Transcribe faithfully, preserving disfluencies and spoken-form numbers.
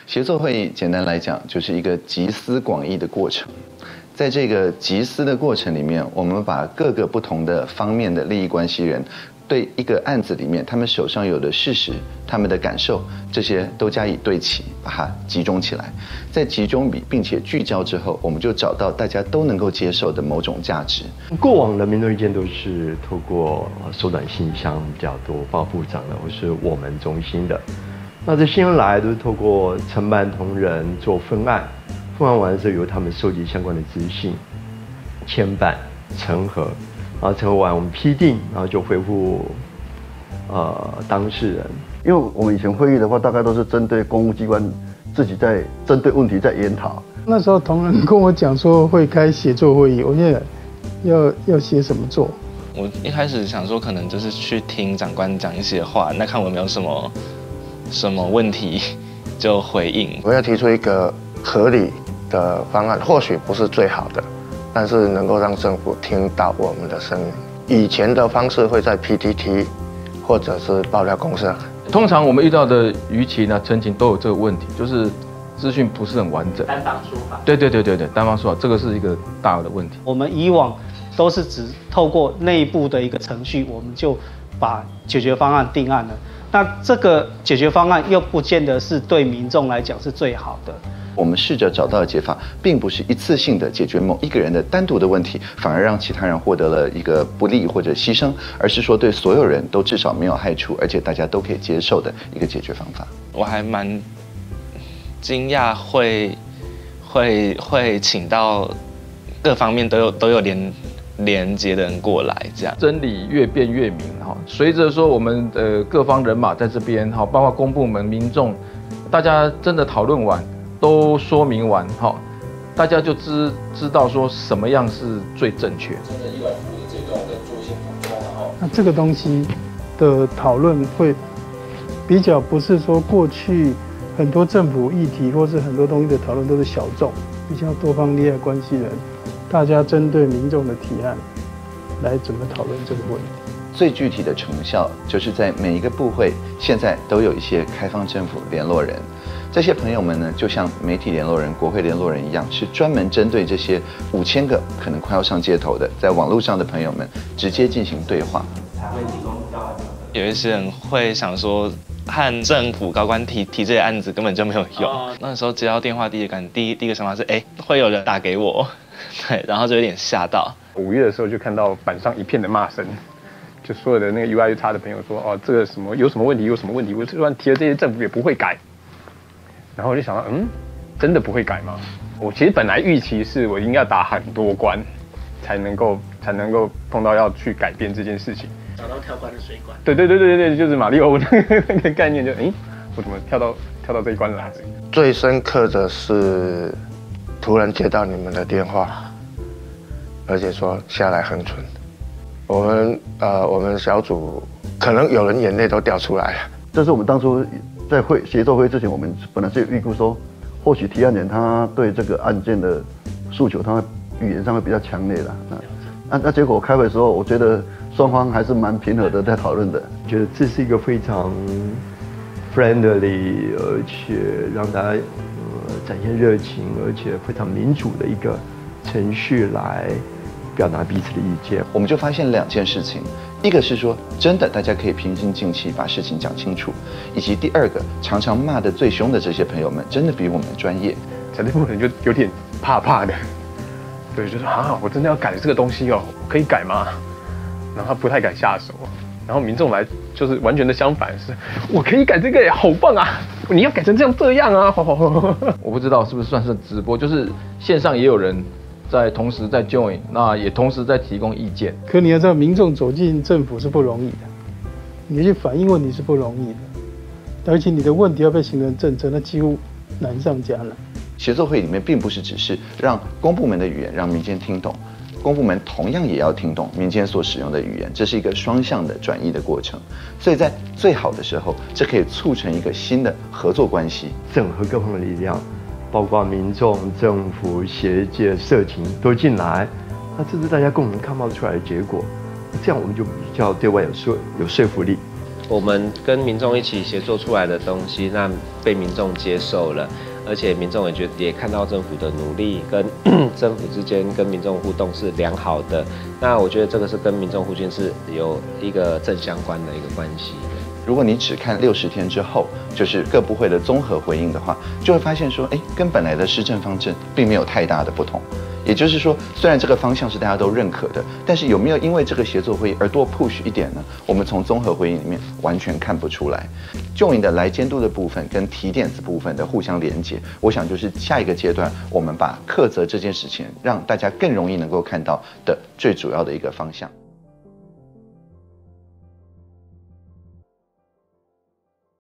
协作会议简单来讲就是一个集思广益的过程，在这个集思的过程里面，我们把各个不同的方面的利益关系人对一个案子里面他们手上有的事实、他们的感受，这些都加以对齐，把它集中起来。在集中并且聚焦之后，我们就找到大家都能够接受的某种价值。 过往的民众意见都是透过缩短信箱比较多，报部长的或是我们中心的。那这新人来都是透过承办同仁做分案，分案完之后由他们收集相关的资讯，签办、审核，然后审核完我们批定，然后就回复呃当事人。 因为我们以前会议的话，大概都是针对公务机关自己在针对问题在研讨。 那时候同仁跟我讲说会开协作会议，我现在要要写什么做？ 我一开始想说可能就是去听长官讲一些话，那看我有没有什么。什么问题就回应。 我要提出一个合理的方案，或许不是最好的，但是能够让政府听到我们的声音。以前的方式会在 P T T 或者是爆料公社。 通常我们遇到的舆情啊、陈情都有这个问题，就是资讯不是很完整， 单方说法。 对对对对对，单方说法，这个是一个大的问题。 我们以往都是只透过内部的一个程序，我们就把解决方案定案了。那这个解决方案又不见得是对民众来讲是最好的。 我们试着找到的解法，并不是一次性的解决某一个人的单独的问题，反而让其他人获得了一个不利或者牺牲，而是说对所有人都至少没有害处，而且大家都可以接受的一个解决方法。 我还蛮惊讶会会会请到各方面都有都有连。连接的人过来，这样真理越辩越明哈。随着说我们呃各方人马在这边哈，包括公部门、民众，大家真的讨论完，都说明完哈，大家就知知道说什么样是最正确。 真的意外服务的阶段，我在做一些补充，然后那这个东西的讨论会比较不是说过去很多政府议题或是很多东西的讨论都是小众，比较多方利害关系人。大家针对民众的提案来怎么讨论这个问题？ 最具体的成效就是在每一个部会现在都有一些开放政府联络人，这些朋友们呢，就像媒体联络人、国会联络人一样，是专门针对这些五千个可能快要上街头的在网络上的朋友们直接进行对话。 才会提供交换。 有一些人会想说，和政府高官提提这些案子根本就没有用。哦、那时候接到电话，第一个感第一第一个想法是，哎，会有人打给我。对，然后就有点吓到。 五月的时候就看到板上一片的骂声，就所有的那个 U I U X 的朋友说，哦，这个什么有什么问题，有什么问题，我就算提了这些，政府也不会改。然后我就想到，嗯，真的不会改吗？我其实本来预期是我应该要打很多关，才能够才能够碰到要去改变这件事情。 找到跳关的水管。 对对对对对，就是马里奥那个概念就，哎，我怎么跳到跳到这一关来？ 最深刻的是。突然接到你们的电话，而且说下来恒春，我们呃我们小组可能有人眼泪都掉出来了。 这是我们当初在会协作会之前，我们本来是预估说，或许提案人他对这个案件的诉求，他语言上会比较强烈啦。那那那结果开会的时候，我觉得双方还是蛮平和的在讨论的， 觉得这是一个非常 friendly， 而且让大家。展现热情，而且非常民主的一个程序来表达彼此的意见。 我们就发现两件事情，一个是说真的大家可以平心静气把事情讲清楚，以及第二个常常骂得最凶的这些朋友们真的比我们专业。 小队部人就有点怕怕的，对，就说啊，我真的要改这个东西哦，可以改吗？然后他不太敢下手。然后民众来就是完全的相反，是我可以改这个，好棒啊！你要改成这样这样啊！ 我不知道是不是算是直播，就是线上也有人在同时在 join， 那也同时在提供意见。 可你要知道，民众走进政府是不容易的，你去反映问题是不容易的，而且你的问题要被形成政策，那几乎难上加难。 协作会里面并不是只是让公部门的语言让民间听懂。公部门同样也要听懂民间所使用的语言，这是一个双向的转译的过程。所以在最好的时候，这可以促成一个新的合作关系， 整合各方的力量，包括民众、政府、学界、社情都进来，那这是大家共同看到出来的结果。这样我们就比较对外有说有说服力。 我们跟民众一起协作出来的东西，那被民众接受了，而且民众也觉得也看到政府的努力跟政府之间跟民众互动是良好的。那我觉得这个是跟民众互信是有一个正相关的一个关系。 如果你只看六十天之后，就是各部会的综合回应的话，就会发现说，哎，跟本来的施政方针并没有太大的不同。也就是说，虽然这个方向是大家都认可的，但是有没有因为这个协作会议而多 push 一点呢？我们从综合回应里面完全看不出来。就你的来监督的部分跟提点子部分的互相连接，我想就是下一个阶段，我们把课责这件事情让大家更容易能够看到的最主要的一个方向。